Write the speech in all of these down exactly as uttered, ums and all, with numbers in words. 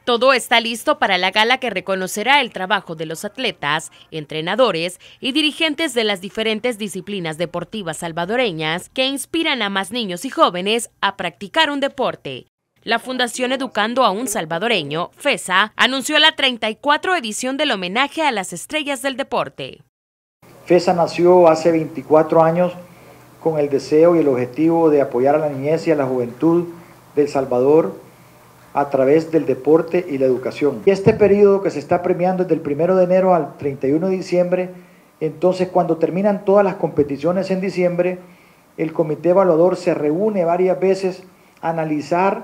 Todo está listo para la gala que reconocerá el trabajo de los atletas, entrenadores y dirigentes de las diferentes disciplinas deportivas salvadoreñas que inspiran a más niños y jóvenes a practicar un deporte. La Fundación Educando a un Salvadoreño, FESA, anunció la treinta y cuatro edición del homenaje a las estrellas del deporte. FESA nació hace veinticuatro años con el deseo y el objetivo de apoyar a la niñez y a la juventud de El Salvador a través del deporte y la educación. Y este periodo que se está premiando desde el primero de enero al treinta y uno de diciembre, entonces cuando terminan todas las competiciones en diciembre, el comité evaluador se reúne varias veces a analizar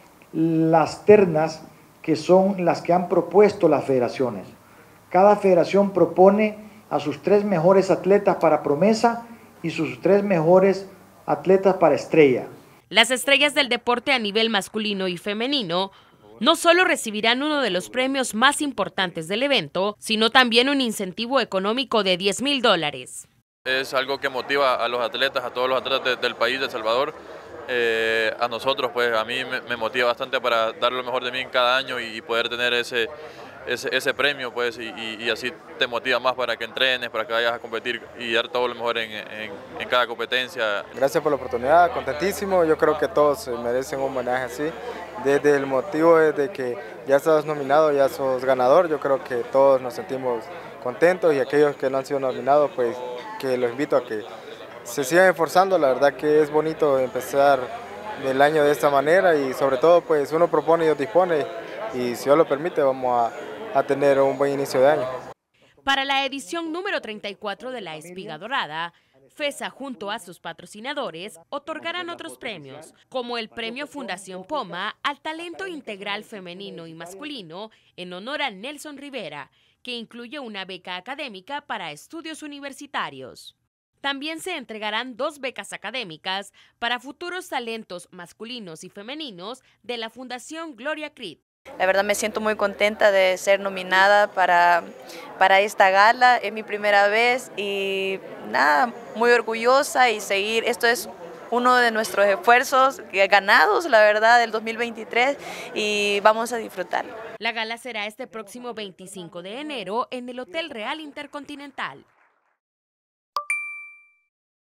las ternas que son las que han propuesto las federaciones. Cada federación propone a sus tres mejores atletas para promesa y sus tres mejores atletas para estrella. Las estrellas del deporte a nivel masculino y femenino no solo recibirán uno de los premios más importantes del evento, sino también un incentivo económico de diez mil dólares. Es algo que motiva a los atletas, a todos los atletas de, del país, de El Salvador. Eh, a nosotros, pues a mí me, me motiva bastante para dar lo mejor de mí en cada año y, y poder tener ese, ese, ese premio, pues, y, y, y así te motiva más para que entrenes, para que vayas a competir y dar todo lo mejor en, en, en cada competencia. Gracias por la oportunidad, contentísimo. Yo creo que todos merecen un homenaje así. Desde el motivo de que ya estás nominado, ya sos ganador, yo creo que todos nos sentimos contentos y aquellos que no han sido nominados, pues que los invito a que se sigan esforzando. La verdad que es bonito empezar el año de esta manera y sobre todo pues uno propone y Dios dispone y si Dios lo permite vamos a, a tener un buen inicio de año. Para la edición número treinta y cuatro de la Espiga Dorada, FESA junto a sus patrocinadores otorgarán otros premios, como el Premio Fundación Poma al talento integral femenino y masculino en honor a Nelson Rivera, que incluye una beca académica para estudios universitarios. También se entregarán dos becas académicas para futuros talentos masculinos y femeninos de la Fundación Gloria Creed. La verdad me siento muy contenta de ser nominada para, para esta gala, es mi primera vez y nada, muy orgullosa y seguir, esto es uno de nuestros esfuerzos ganados, la verdad, del dos mil veintitrés y vamos a disfrutarlo. La gala será este próximo veinticinco de enero en el Hotel Real Intercontinental.